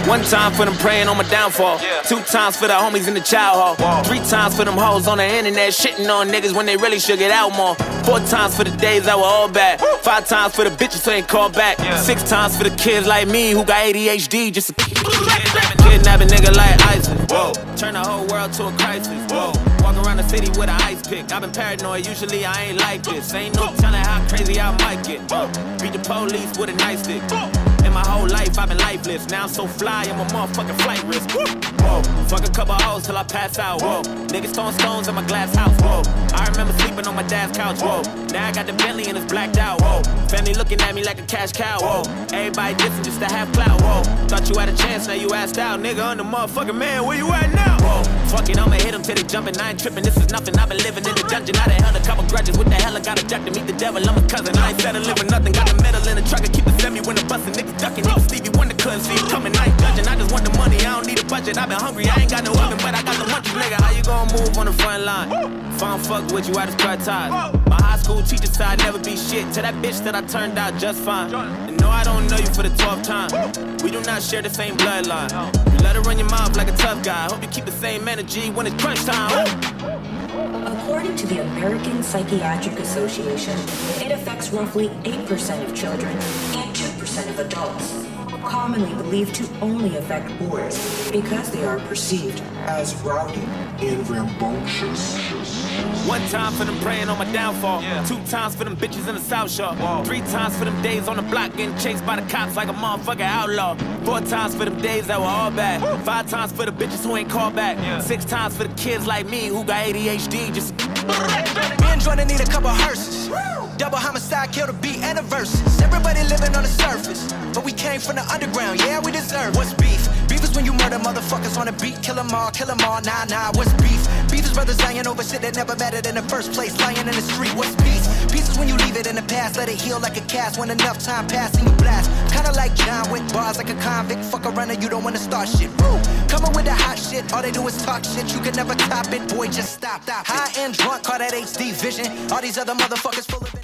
One time for them praying on my downfall. 2 times for the homies in the child hall. 3 times for them hoes on the internet shitting on niggas when they really should get out more. 4 times for the days that were all bad. 5 times for the bitches who ain't called back. 6 times for the kids like me who got ADHD just to kidnap a nigga like ISIS. Whoa. Turn the whole world to a crisis. Whoa. Walk around the city with an ice pick. I've been paranoid, usually I ain't like this. Ain't no telling how crazy I might get. Beat the police with a nice stick. In my whole life, I've been lifeless. Now I'm so fly, I'm a motherfucking flight risk. Whoa, fuck a couple hoes till I pass out. Whoa, niggas throwing stones in my glass house. Whoa, I remember sleeping on my dad's couch. Whoa, now I got the Bentley and it's blacked out. Whoa, family looking at me like a cash cow. Whoa, everybody dissing just to have clout. Whoa, thought you had a chance, now you asked out. Nigga, I'm the motherfucking man, where you at now? Whoa, fuck it, I'ma hit them till they jumping. I ain't tripping, this is nothing. I've been living in the dungeon. I done held a couple grudges. What the hell, I got a duck to meet the devil. I'm a cousin, I ain't settling for nothing. Got the metal in the truck and keep the semi when the bustin'. Niggas ducking, even Stevie Wonder couldn't see it coming. I ain't judging, I just want the money, I don't need a budget. I've been hungry, I ain't got no oven, but I got the munchies. Nigga, how you gon' move on the front line? If I don't fuck with you, I just cut ties. My high school teacher said I'd never be shit. To that bitch that I turned out just fine. And no, I don't know you for the 12th time. We do not share the same bloodline. You let her run your mouth like a tough guy. Hope you keep the same energy when it's crunch time. According to the American Psychiatric Association, it affects roughly 8% of children and 2% of adults, commonly believed to only affect boys because they are perceived as rowdy and rambunctious. 1 time for them praying on my downfall. 2 times for them bitches in the South Shore. 3 times for them days on the block getting chased by the cops like a motherfucking outlaw. 4 times for them days that were all bad. 5 times for the bitches who ain't called back. 6 times for the kids like me who got ADHD just. Me and Jordan need a couple hearses. Double homicide, kill the beat and the verses. Everybody living on the surface, but we came from the underground, yeah, we deserve. What's beef? Beef is when you murder motherfuckers on the beat. Kill them all, nah, nah, what's beef? Beef is brothers dying over shit that never mattered in the first place. Lying in the street, what's peace? Peace is when you leave it in the past, let it heal like a cast. When enough time passes and you blast. Kinda like John Wick, bars like a convict. Fuck around and you don't wanna start shit. Boo! Coming with the hot shit, all they do is talk shit. You can never top it, boy, just stop. High and drunk, call that HD vision. All these other motherfuckers full of it.